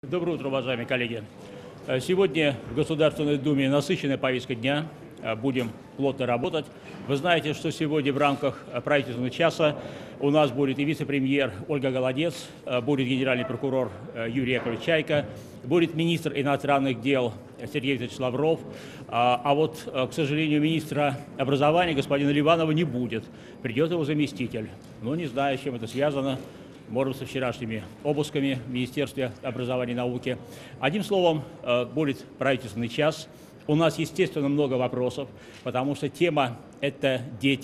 Доброе утро, уважаемые коллеги. Сегодня в Государственной Думе насыщенная повестка дня. Будем плотно работать. Вы знаете, что сегодня в рамках правительственного часа у нас будет и вице-премьер Ольга Голодец, будет генеральный прокурор Юрий Яковлевич Чайка, будет министр иностранных дел Сергей Викторович Лавров. А вот, к сожалению, министра образования господина Ливанова не будет. Придет его заместитель. Но не знаю, с чем это связано. Может быть, со вчерашними обысками в Министерстве образования и науки. Одним словом, будет правительственный час. У нас, естественно, много вопросов, потому что тема – это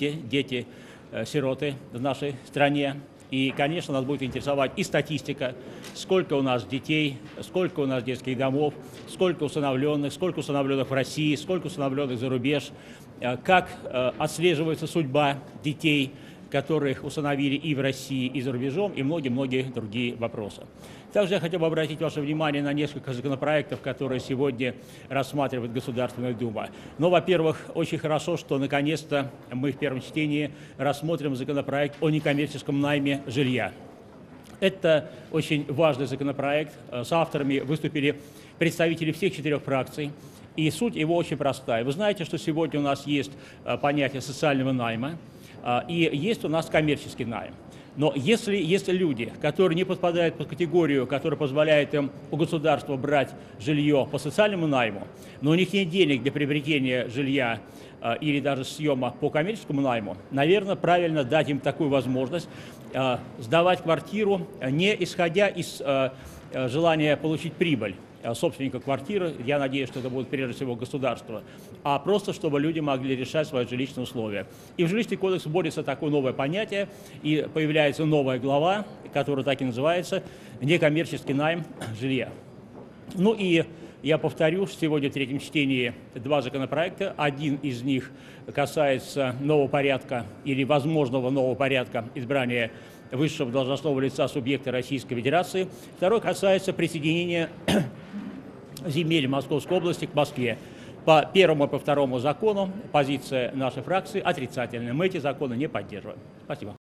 дети-сироты в нашей стране. И, конечно, нас будет интересовать и статистика, сколько у нас детей, сколько у нас детских домов, сколько установленных в России, сколько установленных за рубеж, как отслеживается судьба детей, которых установили и в России, и за рубежом, и многие-многие другие вопросы. Также я хотел бы обратить ваше внимание на несколько законопроектов, которые сегодня рассматривает Государственная Дума. Но, во-первых, очень хорошо, что наконец-то мы в первом чтении рассмотрим законопроект о некоммерческом найме жилья. Это очень важный законопроект. С авторами выступили представители всех 4 фракций. И суть его очень простая. Вы знаете, что сегодня у нас есть понятие социального найма, и есть у нас коммерческий найм. Но если люди, которые не подпадают под категорию, которая позволяет им у государства брать жилье по социальному найму, но у них нет денег для приобретения жилья или даже съема по коммерческому найму, наверное, правильно дать им такую возможность сдавать квартиру, не исходя из желания получить прибыль собственника квартиры, я надеюсь, что это будет прежде всего государство, а просто чтобы люди могли решать свои жилищные условия. И в жилищный кодекс вводится такое новое понятие, и появляется новая глава, которая так и называется «Некоммерческий найм жилья». Ну и я повторю, сегодня в третьем чтении 2 законопроекта. Один из них касается нового порядка или возможного нового порядка избрания высшего должностного лица субъекта Российской Федерации. Второй касается присоединения земель Московской области к Москве. По первому и по второму закону позиция нашей фракции отрицательная. Мы эти законы не поддерживаем. Спасибо.